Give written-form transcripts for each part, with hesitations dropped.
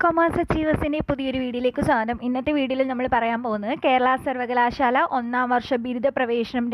Commerce അച്ചീവേഴ്സിൻ്റെ പുതിയൊരു വീഡിയോയിലേക്ക് സ്വാഗതം. ഇന്നത്തെ വീഡിയോയിൽ നമ്മൾ പറയാൻ പോകുന്നത് കേരള സർവകലാശാല ഒന്നാം വർഷ ബിരുദ പ്രവേശനം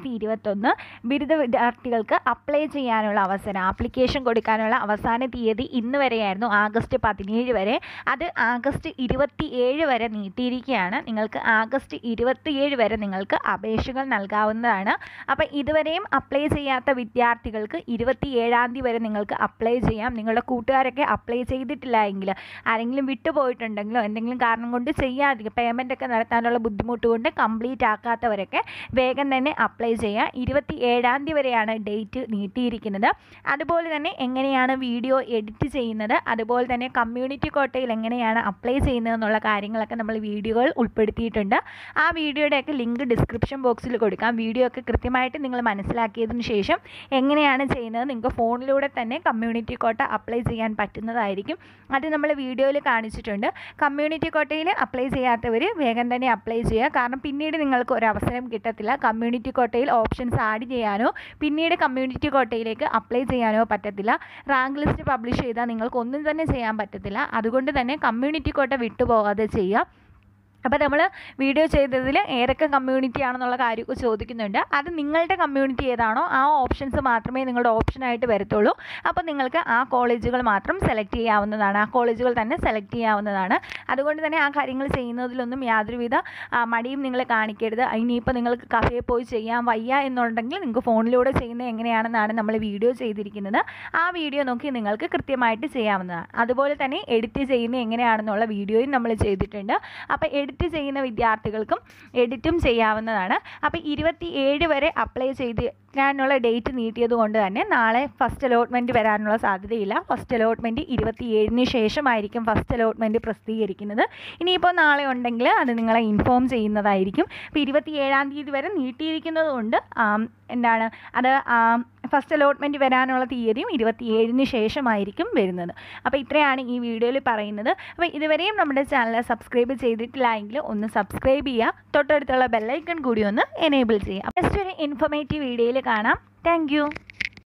2021 ബിരുദ വിദ്യാർത്ഥികൾക്ക് അപ്ലൈ ചെയ്യാനുള്ള അവസരം, ആപ്ലിക്കേഷൻ കൊടുക്കാനുള്ള അവസാന തീയതി ഇന്ന് വരെയായിരുന്നു, ആഗസ്റ്റ് 17 വരെ. അത് ആഗസ്റ്റ് 27 വരെ നീട്ടിയിരിക്കുകയാണ്. നിങ്ങൾക്ക് ആഗസ്റ്റ് 27 വരെ നിങ്ങൾക്ക് അപേക്ഷകൾ നൽകാവുന്നതാണ്. അപ്പോൾ ഇതുവരെയും അപ്ലൈ ചെയ്യാത്ത വിദ്യാർത്ഥികൾക്ക് 27-ാം തീയതി വരെ നിങ്ങൾക്ക് അപ്ലൈ ചെയ്യാം. നിങ്ങളുടെ കൂട്ടുകാരൊക്കെ അപ്ലൈ ചെയ്തിട്ടില്ല എങ്കിൽ, ആരെങ്കിലും വിട്ടുപോയിട്ടുണ്ടെങ്കിലോ എന്തെങ്കിലും കാരണം കൊണ്ട് ചെയ്യാതിരിക്കും, പേയ്മെൻ്റ് ഒക്കെ നടത്താനുള്ള ബുദ്ധിമുട്ട് കൊണ്ട് കംപ്ലീറ്റ് ആക്കാത്തവരൊക്കെ വേഗം തന്നെ അപ്ലൈ ചെയ്യുക. 27-ാം തീയതി വരെയാണ് ഡേറ്റ് നീട്ടിയിരിക്കുന്നത്. അതുപോലെ തന്നെ എങ്ങനെയാണ് വീഡിയോ എഡിറ്റ് ചെയ്യുന്നത്, അതുപോലെ തന്നെ കമ്മ്യൂണിറ്റി കോട്ടയിൽ എങ്ങനെയാണ് അപ്ലൈ ചെയ്യുന്നതെന്നുള്ള കാര്യങ്ങളൊക്കെ നമ്മൾ വീഡിയോകൾ ഉൾപ്പെടുത്തിയിട്ടുണ്ട്. ആ വീഡിയോയുടെയൊക്കെ ലിങ്ക് ഡിസ്ക്രിപ്ഷൻ ബോക്സിൽ കൊടുക്കാം. വീഡിയോ ഒക്കെ കൃത്യമായിട്ട് നിങ്ങൾ മനസ്സിലാക്കിയതിന് ശേഷം എങ്ങനെയാണ് ചെയ്യുന്നത് നിങ്ങൾക്ക് ഫോണിലൂടെ തന്നെ കമ്മ്യൂണിറ്റി കോട്ട അപ്ലൈ ചെയ്യാൻ പറ്റുന്നതായിരിക്കും. അത് നമ്മൾ വീഡിയോയിൽ കാണിച്ചിട്ടുണ്ട്. കമ്മ്യൂണിറ്റി കോട്ടയിൽ അപ്ലൈ ചെയ്യാത്തവർ വേഗം തന്നെ അപ്ലൈ ചെയ്യുക. കാരണം പിന്നീട് നിങ്ങൾക്ക് ഒരു അവസരം കിട്ടത്തില്ല. കമ്മ്യൂണിറ്റി കോട്ടയിൽ ഓപ്ഷൻസ് ആഡ് ചെയ്യാനോ പിന്നീട് കമ്മ്യൂണിറ്റി കോട്ടയിലേക്ക് അപ്ലൈ ചെയ്യാനോ പറ്റത്തില്ല. റാങ്ക് ലിസ്റ്റ് പബ്ലിഷ് ചെയ്താൽ നിങ്ങൾക്കൊന്നും തന്നെ ചെയ്യാൻ പറ്റത്തില്ല. അതുകൊണ്ട് തന്നെ കമ്മ്യൂണിറ്റി കോട്ട വിട്ടുപോകാതെ ചെയ്യുക. അപ്പോൾ നമ്മൾ വീഡിയോ ചെയ്തതിൽ ഏതൊക്കെ കമ്മ്യൂണിറ്റി ആണെന്നുള്ള കാര്യമൊക്കെ ചോദിക്കുന്നുണ്ട്. അത് നിങ്ങളുടെ കമ്മ്യൂണിറ്റി ഏതാണോ ആ ഓപ്ഷൻസ് മാത്രമേ നിങ്ങളുടെ ഓപ്ഷനായിട്ട് വരത്തുള്ളൂ. അപ്പോൾ നിങ്ങൾക്ക് ആ കോളേജുകൾ മാത്രം സെലക്ട് ചെയ്യാവുന്നതാണ്, ആ കോളേജുകൾ തന്നെ സെലക്ട് ചെയ്യാവുന്നതാണ്. അതുകൊണ്ട് തന്നെ ആ കാര്യങ്ങൾ ചെയ്യുന്നതിലൊന്നും യാതൊരുവിധ മടിയും നിങ്ങൾ കാണിക്കരുത്. ഇനിയിപ്പോൾ നിങ്ങൾക്ക് കഫേയിൽ പോയി ചെയ്യാൻ വയ്യ എന്നുണ്ടെങ്കിൽ നിങ്ങൾക്ക് ഫോണിലൂടെ ചെയ്യുന്നത് എങ്ങനെയാണെന്നാണ് നമ്മൾ വീഡിയോ ചെയ്തിരിക്കുന്നത്. ആ വീഡിയോ നോക്കി നിങ്ങൾക്ക് കൃത്യമായിട്ട് ചെയ്യാവുന്നതാണ്. അതുപോലെ തന്നെ എഡിറ്റ് ചെയ്യുന്നത് എങ്ങനെയാണെന്നുള്ള വീഡിയോയും നമ്മൾ ചെയ്തിട്ടുണ്ട്. അപ്പോൾ എഡിറ്റ് ചെയ്യുന്ന വിദ്യാർത്ഥികൾക്കും എഡിറ്റും ചെയ്യാവുന്നതാണ്. അപ്പോൾ 27 വരെ അപ്ലൈ ചെയ്യാനുള്ള ഡേറ്റ് നീട്ടിയത് കൊണ്ട് തന്നെ നാളെ ഫസ്റ്റ് അലോട്ട്മെൻറ്റ് വരാനുള്ള സാധ്യതയില്ല. ഫസ്റ്റ് അലോട്ട്മെൻറ്റ് 27-ന് ശേഷമായിരിക്കും ഫസ്റ്റ് അലോട്ട്മെൻറ്റ് പ്രസിദ്ധീകരിക്കുന്നത്. ഇനിയിപ്പോൾ നാളെ ഉണ്ടെങ്കിൽ അത് നിങ്ങളെ ഇൻഫോം ചെയ്യുന്നതായിരിക്കും. അപ്പോൾ 27-ാം തീയതി വരെ നീട്ടിയിരിക്കുന്നത് കൊണ്ട് എന്താണ് അത് ഫസ്റ്റ് അലോട്ട്മെൻറ്റ് വരാനുള്ള തീയതിയും 27-ന് ശേഷമായിരിക്കും വരുന്നത്. അപ്പോൾ ഇത്രയാണ് ഈ വീഡിയോയിൽ പറയുന്നത്. അപ്പോൾ ഇതുവരെയും നമ്മുടെ ചാനൽ സബ്സ്ക്രൈബ് ചെയ്തിട്ടില്ല എങ്കിൽ ഒന്ന് സബ്സ്ക്രൈബ് ചെയ്യുക, തൊട്ടടുത്തുള്ള ബെല്ലൈക്കൺ കൂടി ഒന്ന് എനേബിൾ ചെയ്യുക. ജസ്റ്റ് ഒരു ഇൻഫോർമേറ്റീവ് വീഡിയോയിൽ കാണാം. താങ്ക്